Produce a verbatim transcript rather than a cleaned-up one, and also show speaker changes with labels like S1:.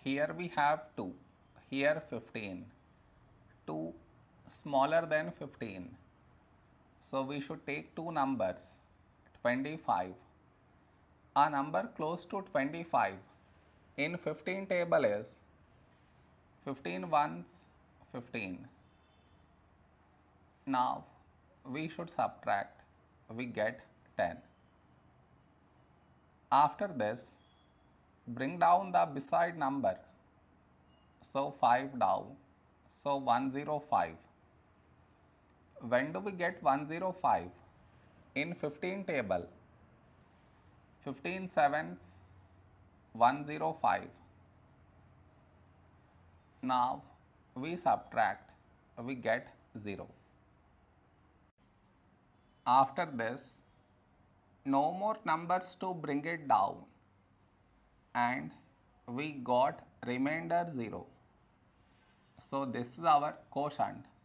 S1: here we have two, here fifteen, two smaller than fifteen. So we should take two numbers, twenty-five. A number close to twenty-five in fifteen table is fifteen ones, fifteen. Now we should subtract, we get ten. After this, bring down the beside number, so five down, so one hundred five. When do we get one hundred five? In fifteen table, fifteen sevens, one hundred five. Now we subtract, we get zero. After this, no more numbers to bring it down, and we got remainder zero. So this is our quotient.